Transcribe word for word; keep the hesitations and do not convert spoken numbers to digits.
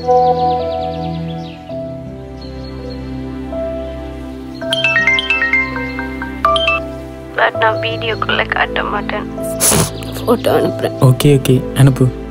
But நான் வீடியோக்குள்ள காட்ட மாட்டேன். ஃபோட்டோ அனுப்புறேன். ஓகே ஓகே அனுப்பு.